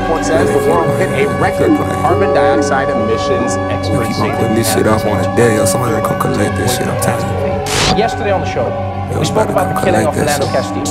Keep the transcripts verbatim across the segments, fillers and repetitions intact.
report says the world hit a record for carbon dioxide emissions. Experts keep on putting this shit off on a day, or somebody gonna come collect this shit, I'm telling you. Yesterday on the show, Yo, we spoke about the killing of Fernando Castillo.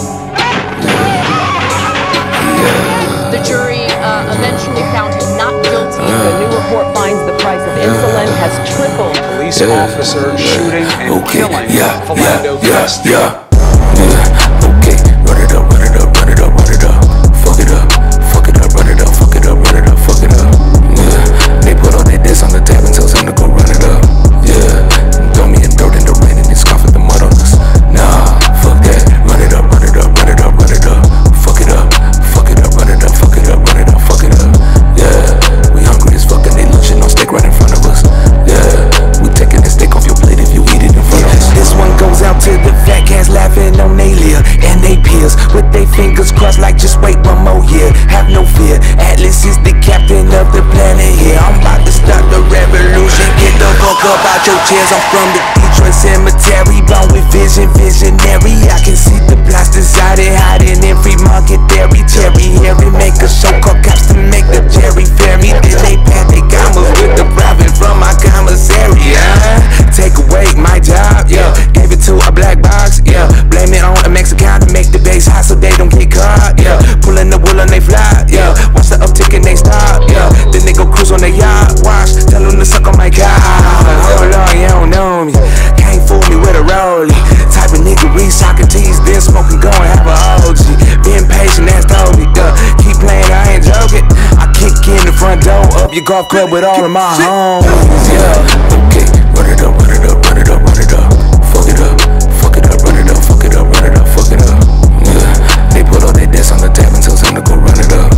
The jury uh, eventually found him not guilty. Uh, the new report finds the price of insulin has tripled. Police yeah. officer shooting and okay. killing yeah. Fernando yeah. Castillo. Yeah. Yeah. Okay, run it up, run it up, run it up, run it up. Fuck it up, fuck it up, run it up, fuck it up, run it up, fuck it up. Yeah. They put all their debts on the tab and tell them to go run it up. Yeah. Throw me in dirt in the rain and they scoff at the mud on us. Nah, fuck that. Run it up, run it up, run it up, run it up. Fuck it up, fuck it up, run it up, fuck it up, run it up, fuck it up. Yeah. We hungry as fuck and they lunching on steak right in front of us. Yeah. We taking the steak off your plate if you eat it in front of us. This one goes out to the fat cats laughing on they lip and they peers with they fingers crossed like just wait one more year. Have no fear, Atlas is the captain of the planet here. I'm about to start the revolution. Get the fuck up out your chairs. I'm from the Detroit cemetery, born with vision, visionary. I can see the plots decided hiding in free market dairy. Cherry Harry make a show called Cops to make the Jerry fair me. Then they pat they commas with the profit from my commissary. Yeah, take away my job. Yeah, gave it to a black box. Yeah, blame it on a Mexican to make the base hot so they don't get caught. Yeah, pulling the wool and they fly. Yeah, watch the uptick and they stop. Yeah, then they go cruise on their yacht. Watch, tell them to suck on my cock. Hold on, you don't know me. Can't fool me with a rollie. Type of nigga read Socrates, then smoking, go and have a O G. Being patient, that's told me. Yeah, keep playing, I ain't joking. I kick in the front door up your golf club with all of my homies. Yeah, okay, run it up, run it up, run it up, run it up. Fuck it up, fuck it up, run it up, fuck it up, run it up, fuck it up. Yeah, they put all their debts on the tab and tell them to go run it up.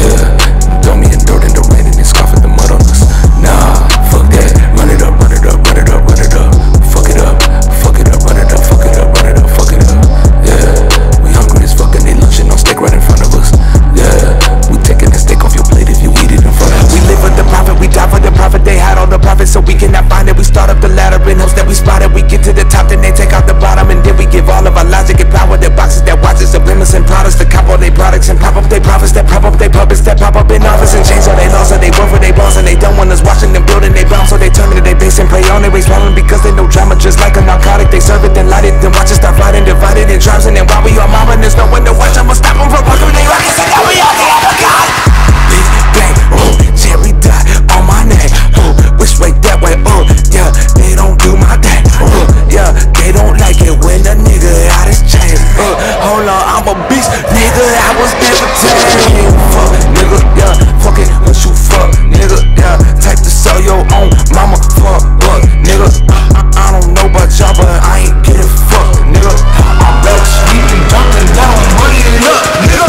Yeah, throw me in dirt in the rain and they scoff at the mud on us. Nah, fuck that. Run it up, run it up, run it up, run it up. Fuck it up, fuck it up, run it up, fuck it up, run it up, fuck it up. Yeah, we hungry as fuck and they lunching on steak right in front of us. Yeah, we taking the steak off your plate if you eat it in front of us. We live for the profit, we die for the profit. They hide all the profit so we cannot find it. We start up the ladder in hopes that we spot it. We get to the top, then they take out the bottom, and then we give all of our logic and power. The boxes that watch us, subliminals and products, to cop all their products and pop up their profits, that prop up their puppets, that pop up in office and change all they laws. So they work for they boss and they don't want us watching them building they bounce. So they turn to their base and pray on their ways swallowing because they know drama just like a narcotic. They serve it, then light it, then watch it start fighting, divided in tribes. And then while we all mobbing, there's no one to watch. I'ma stop them from fucking they rockets and now we all the other god. Big bang, oh, Jerry dot on my name. Oh, which way, that way, oh, yeah, they don't do my thing. Oh, yeah, they don't like it when a nigga out his chain. Uh, hold on, I'm a beast, nigga, I was never tamed. Fuck, nigga, yeah, fuck it, what you fuck, nigga, yeah, type to sell your own mama, fuck, but, nigga, I, I, I don't know about y'all, but I ain't getting fucked, nigga. I'm better sleeping, jumping down, money it up, nigga.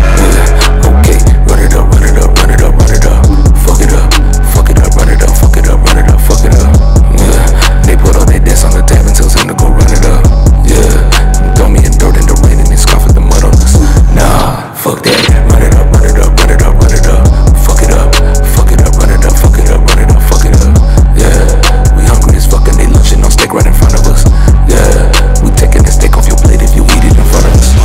Yeah, okay, run it up, run it up, run it up, run it up. Fuck it up, fuck it up, run it up, fuck it up, run it up, fuck it up. Yeah, they put all their debts on the tab and tell them to go run it up. Yeah, throw me in dirt in the rain and they scoff at the mud on us. Nah, fuck that. Run it up, run it up, run it up, run it up. Fuck it up, fuck it up, run it up, fuck it up, run it up, fuck it up. Yeah, we hungry as fuck and they lunching on steak right in front of us. Yeah, we taking the steak off your plate if you eat it in front of us.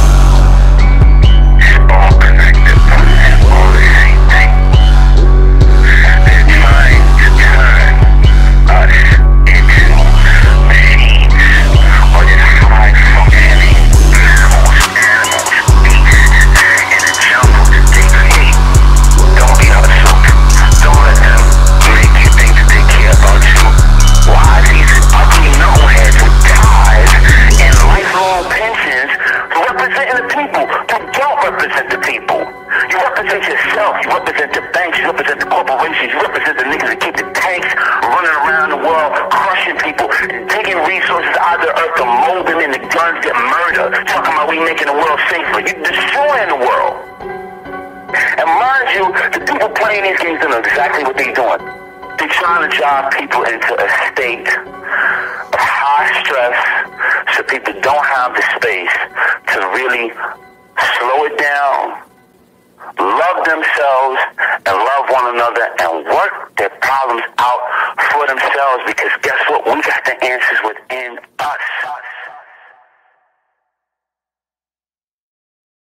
All connected, all the same thing. They're trying to turn us into machines or just high functioning animals, animals, beasts in a jungle that they create. Don't be upset. Don't let them make you think that they care about you. Why these ugly knuckleheads with ties and lifelong pensions representing the people who don't represent the people? You represent yourself, you represent the banks, you represent the corporations, you represent the niggas that keep the tanks running around the world, crushing people, taking resources out of the earth to mold them into guns that murder, talking about we making the world safer. You're destroying the world. And mind you, the people playing these games don't know exactly what they're doing. They're trying to drive people into a state of high stress so people don't have the space to really slow it down, love themselves and love one another and work their problems out for themselves, because guess what? We got the answers within